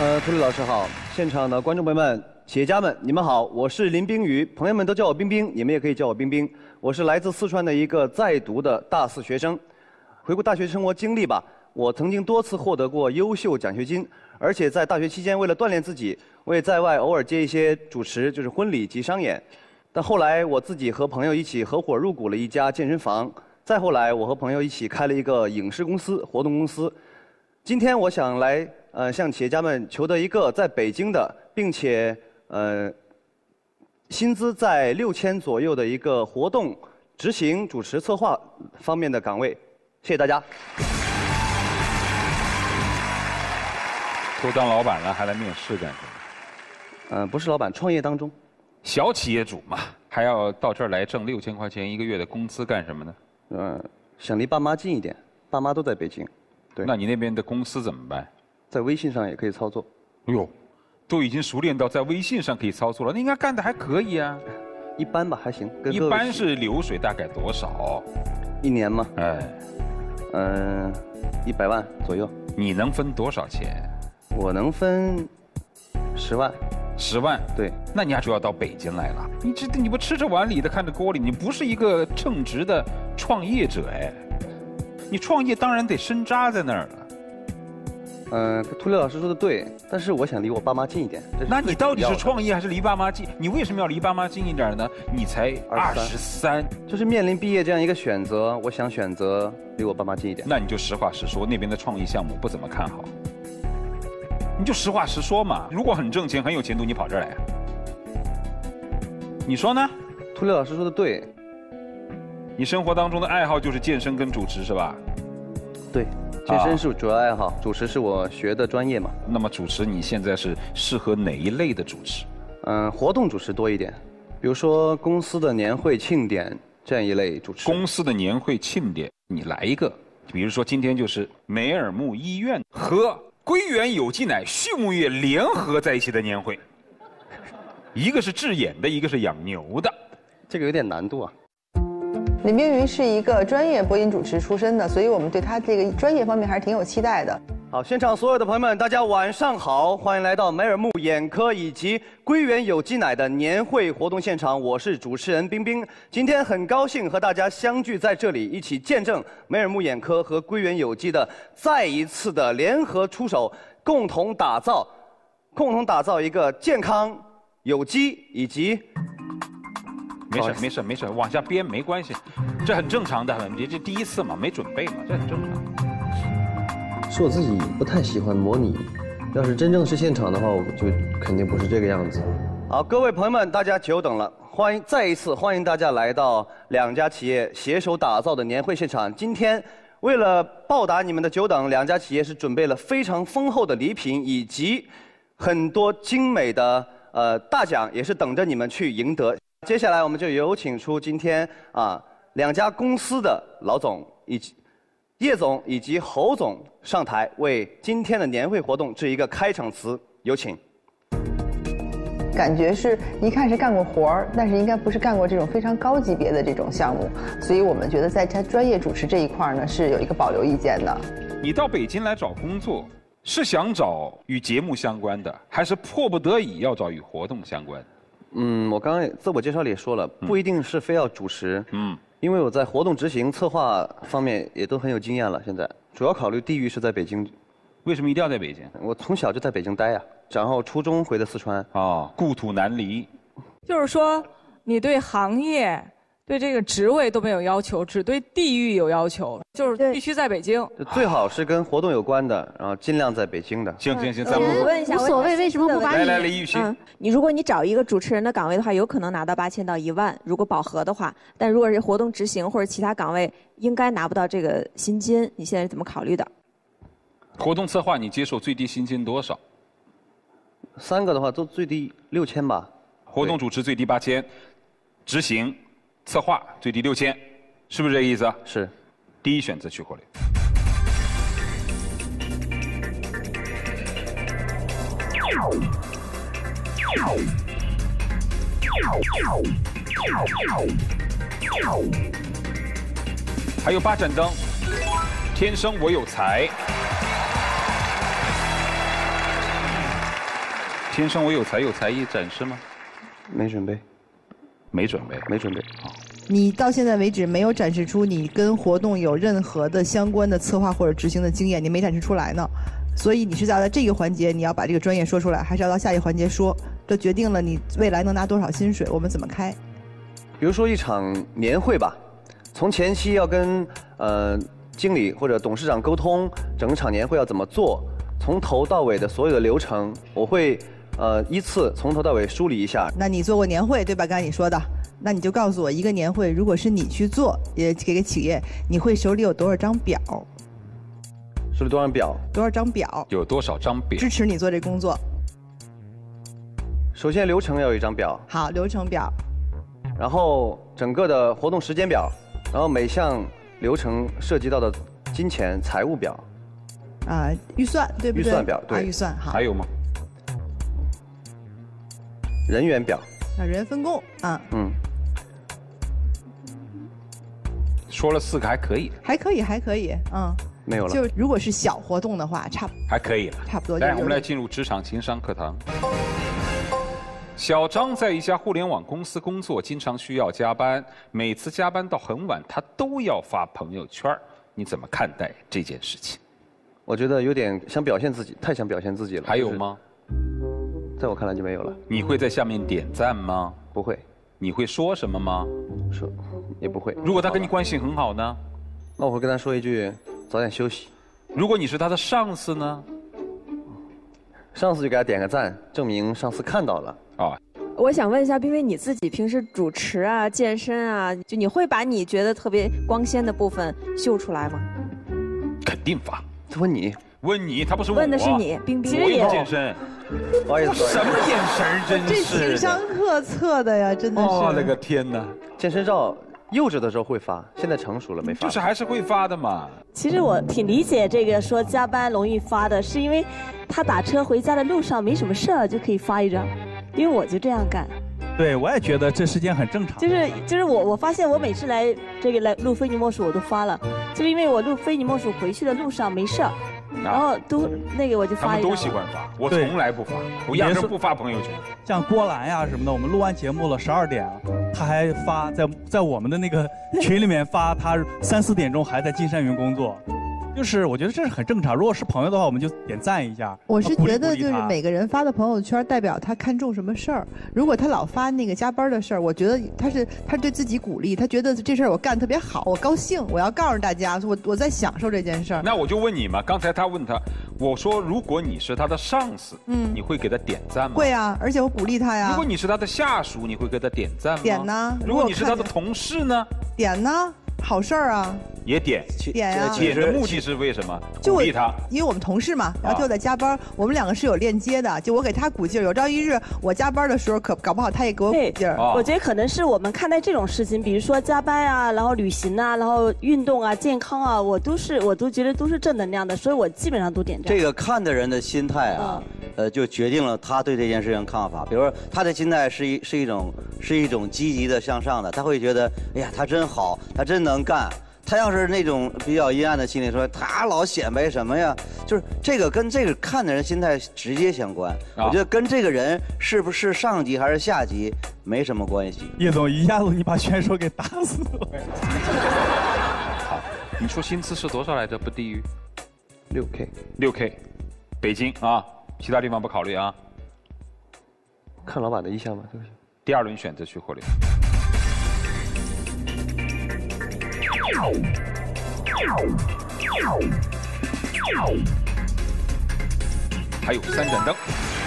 涂磊老师好，现场的观众朋友们、企业家们，你们好，我是林冰雨，朋友们都叫我冰冰，你们也可以叫我冰冰。我是来自四川的一个在读的大四学生。回顾大学生活经历吧，我曾经多次获得过优秀奖学金，而且在大学期间为了锻炼自己，我也在外偶尔接一些主持，就是婚礼及商演。但后来我自己和朋友一起合伙入股了一家健身房，再后来我和朋友一起开了一个影视公司、活动公司。今天我想来向企业家们求得一个在北京的，并且薪资在6000左右的一个活动执行、主持、策划方面的岗位。谢谢大家。 都当老板了，还来面试干什么？ 不是老板，创业当中。 小企业主嘛，还要到这儿来挣6000块钱一个月的工资干什么呢？ 想离爸妈近一点，爸妈都在北京。对。 那你那边的公司怎么办？ 在微信上也可以操作。 哎呦，都已经熟练到在微信上可以操作了，那应该干的还可以啊。 一般吧，还行。 一般是流水大概多少 ？1年吗？ 哎 ，100万左右。 你能分多少钱？ 我能分10万。 10万？ 对。 那你还就要到北京来了。你不吃着碗里的看着锅里，你不是一个称职的创业者哎。你创业当然得深扎在那儿了。 涂磊老师说的对，但是我想离我爸妈近一点。 那你到底是创业还是离爸妈近？你为什么要离爸妈近一点呢？你才23， 就是面临毕业这样一个选择，我想选择离我爸妈近一点。 那你就实话实说，那边的创意项目不怎么看好。你就实话实说嘛。如果很挣钱、很有前途，你跑这儿来啊？你说呢？ 涂磊老师说的对。 你生活当中的爱好就是健身跟主持是吧？ 对。健身是主要爱好，主持是我学的专业嘛。 那么主持你现在是适合哪一类的主持？ 活动主持多一点，比如说公司的年会庆典这样一类主持。 公司的年会庆典，你来一个，比如说今天就是梅尔木医院和归元有机奶畜牧业联合在一起的年会，一个是制眼的，一个是养牛的， 这个有点难度啊。 林冰瑜是一个专业播音主持出身的，所以我们对他这个专业方面还是挺有期待的。 好，现场所有的朋友们，大家晚上好，欢迎来到梅尔木眼科以及归元有机奶的年会活动现场，我是主持人冰冰。今天很高兴和大家相聚在这里，一起见证梅尔木眼科和归元有机的再一次的联合出手，共同打造一个健康、有机以及。 没事，往下编没关系，这很正常的。这第一次嘛，没准备嘛，这很正常。 是我自己不太喜欢模拟，要是真正是现场的话，我就肯定不是这个样子。好，各位朋友们，大家久等了，再一次欢迎大家来到2家企业携手打造的年会现场。今天为了报答你们的久等，2家企业是准备了非常丰厚的礼品以及很多精美的大奖，也是等着你们去赢得。接下来我们就有请出今天2家公司的老总以及叶总以及侯总上台，为今天的年会活动致一个开场词，有请。 感觉是一看是干过活儿，但是应该不是干过这种非常高级别的这种项目，所以我们觉得在他专业主持这一块呢是有一个保留意见的。 你到北京来找工作，是想找与节目相关的，还是迫不得已要找与活动相关的？ 我刚刚自我介绍里也说了，不一定是非要主持。因为我在活动执行、策划方面也都很有经验了。现在主要考虑地域是在北京。 为什么一定要在北京？ 我从小就在北京待呀，然后初中回的四川。 故土难离。 就是说，你对行业、对这个职位都没有要求，只对地域有要求，就是必须在北京。 最好是跟活动有关的，然后尽量在北京的。 行，咱们我问一下，无所谓，为什么不把你？ 来，李玉溪。 如果你找一个主持人的岗位的话，有可能拿到8000到1万，如果饱和的话。但如果是活动执行或者其他岗位，应该拿不到这个薪金。你现在是怎么考虑的？ 活动策划你接受最低薪金多少 ？3个的话都最低6000吧。 活动主持最低8000，执行、策划最低6000，是不是这个意思？ 是。 第一选择去火力。还有8盏灯，天生我有才。 天生我有才有才艺展示吗？ 没准备， 没准备， 没准备。 你到现在为止没有展示出你跟活动有任何的相关的策划或者执行的经验，你没展示出来呢。所以你是要在这个环节你要把这个专业说出来，还是要到下一个环节说？这决定了你未来能拿多少薪水，我们怎么开。 比如说一场年会吧，从前期要跟经理或者董事长沟通，整场年会要怎么做，从头到尾的所有的流程，我会依次从头到尾梳理一下。 那你做过年会对吧？刚才你说的，那你就告诉我，一个年会如果是你去做，也给个企业，你会手里有多少张表？ 手里多少表？ 多少张表？ 有多少张表？ 支持你做这工作。 首先流程要有一张表。 好，流程表。 然后整个的活动时间表，然后每项流程涉及到的金钱财务表。 预算对不对？ 预算表对。 预算好。 还有吗？ 人员表。 人员分工啊。 说了4个还可以。 还可以，还可以， 没有了。 就如果是小活动的话， 还可以了， 差不多。 来，我们来进入职场情商课堂。小张在一家互联网公司工作，经常需要加班，每次加班到很晚，他都要发朋友圈。你怎么看待这件事情？ 我觉得有点想表现自己，太想表现自己了。 还有吗？ 在我看来就没有了。 你会在下面点赞吗？ 不会。 你会说什么吗？ 说，也不会。 如果他跟你关系很好呢？ 那我会跟他说一句，早点休息。 如果你是他的上司呢？ 上司就给他点个赞，证明上司看到了。 我想问一下，冰冰，你自己平时主持啊、健身啊，就你会把你觉得特别光鲜的部分秀出来吗？ 肯定发。 问你， 问你，他不是问我。 问的是你，冰冰。 我也健身。 不好意思， 什么眼神，真是。 这情商课测的呀，真的是。 我的个天哪！ 健身照幼稚的时候会发，现在成熟了没发。 就是还是会发的嘛。 其实我挺理解这个说加班容易发的，是因为他打车回家的路上没什么事儿就可以发一张，因为我就这样干。 对，我也觉得这是件很正常。 就是我发现我每次来录非你莫属我都发了，就是因为我录非你莫属回去的路上没事儿。然后我就发一张。 他们都喜欢发，我从来不发，我压根不发朋友圈。 像郭兰呀什么的，我们录完节目了12点了，他还发在我们的那个群里面发，他3、4点钟还在金山云工作。就是我觉得这是很正常，如果是朋友的话，我们就点赞一下。 我是觉得就是每个人发的朋友圈代表他看重什么事儿。如果他老发那个加班的事儿，我觉得他对自己鼓励，他觉得这事儿我干得特别好，我高兴，我要告诉大家，我在享受这件事儿。 那我就问你嘛，刚才他问他，我说如果你是他的上司，你会给他点赞吗？ 会啊，而且我鼓励他呀。 如果你是他的下属，你会给他点赞吗？ 点呢。 如果你是他的同事呢？ 点呢。好事儿啊， 也点呀！ 点的目的是为什么？鼓励他， 因为我们同事嘛，然后他又在加班，我们2个是有链接的。就我给他鼓劲儿，有朝一日我加班的时候，搞不好他也给我鼓劲儿。 我觉得可能是我们看待这种事情，比如说加班啊，然后旅行啊，然后运动啊、健康啊，我都觉得都是正能量的，所以我基本上都点赞。 这个看的人的心态啊，就决定了他对这件事情看法。比如说他的心态是一种积极的向上的，他会觉得，哎呀，他真好，他真能干。他要是那种比较阴暗的心理，说他老显摆什么呀？就是这个跟这个看的人心态直接相关。我觉得跟这个人是不是上级还是下级没什么关系。 叶总，一下子你把选手给打死了。 好，你说薪资是多少来着？不低于 6K。 6K， 北京啊，其他地方不考虑啊。 看老板的意向嘛，对不对？ 第2轮选择去获利。还有3盏灯，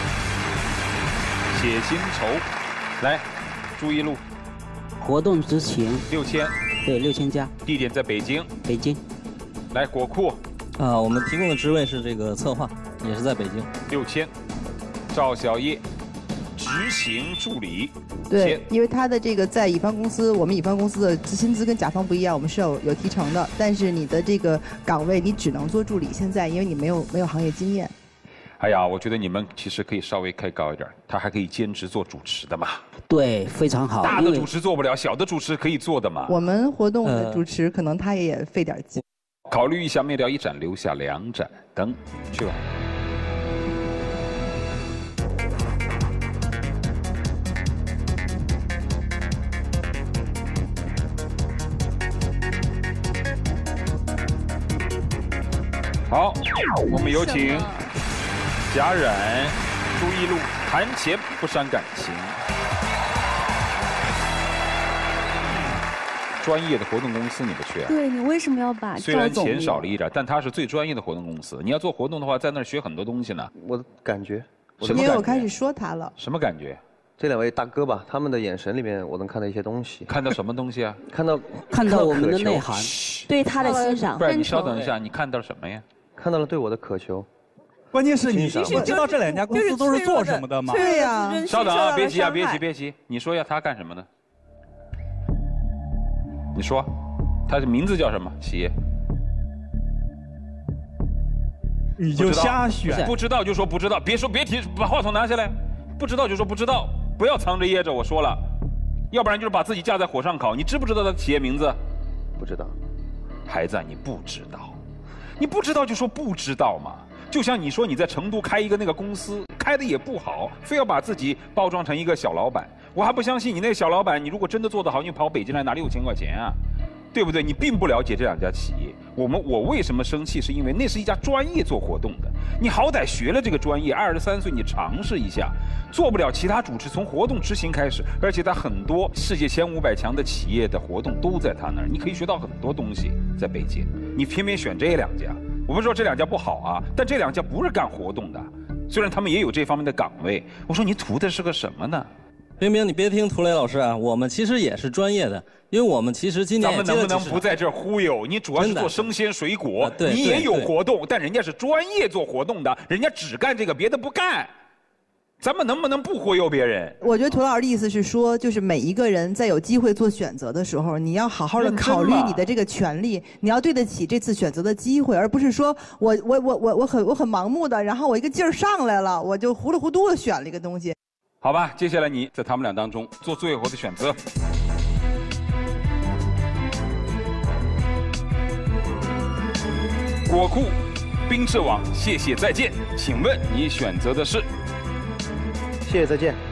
写薪酬，来，注意录。 活动执行 6000， 对，6000加。 地点在北京。 北京。 来，国库。 我们提供的职位是这个策划，也是在北京。 6000，赵小叶，执行助理。 对，因为他的这个在乙方公司，我们乙方公司的薪资跟甲方不一样，我们是有提成的，但是你的这个岗位你只能做助理，现在因为你没有行业经验。 哎呀，我觉得你们其实可以稍微开高一点，他还可以兼职做主持的嘛。 对，非常好。 大的主持做不了，小的主持可以做的嘛。 我们活动的主持可能他也费点劲。 考虑一下，灭掉1盏，留下2盏灯，去吧。 好，我们有请贾冉、朱一路谈钱不伤感情。专业的活动公司你不去啊？ 对，你为什么要把虽然钱少了一点，但它是最专业的活动公司。你要做活动的话，在那儿学很多东西呢。 我的感觉， 因为我开始说他了。 什么感觉？ 这两位大哥吧，他们的眼神里面我能看到一些东西。 看到什么东西啊？ 看到我们的内涵， 对他的欣赏。 不是，你稍等一下，你看到什么呀？ 看到了对我的渴求。 关键是你知道这两家公司都是做什么的吗？ 对呀。 稍等啊，别急啊，别急，别急。你说一下他干什么的？你说，他的名字叫什么？企业？ 你就瞎选。 不知道就说不知道，别提，把话筒拿下来。不知道就说不知道，不要藏着掖着。我说了，要不然就是把自己架在火上烤。你知不知道他的企业名字？ 不知道。 孩子，你不知道，你不知道就说不知道嘛。就像你说你在成都开一个那个公司，开的也不好，非要把自己包装成一个小老板。我还不相信你那个小老板，你如果真的做得好，你跑北京来哪里有钱块钱啊？对不对？你并不了解这两家企业。我为什么生气？是因为那是一家专业做活动的，你好歹学了这个专业，23岁你尝试一下，做不了其他主持，从活动执行开始，而且他很多世界前500强的企业的活动都在他那儿，你可以学到很多东西。在北京，你偏偏选这两家，我不是说这两家不好啊，但这两家不是干活动的，虽然他们也有这方面的岗位。我说你图的是个什么呢？ 冰冰，你别听涂磊老师啊，我们其实也是专业的，因为我们其实今年咱们能不能不在这儿忽悠？你主要是做生鲜水果，你也有活动，但人家是专业做活动的，人家只干这个，别的不干。咱们能不能不忽悠别人？ 我觉得涂老师的意思是说，就是每一个人在有机会做选择的时候，你要好好的考虑你的这个权利，你要对得起这次选择的机会，而不是说我很盲目的，然后我一个劲儿上来了，我就糊里糊涂的选了一个东西。 好吧，接下来你在他们俩当中做最后的选择。果库、冰翅网，谢谢再见。请问你选择的是？ 谢谢再见。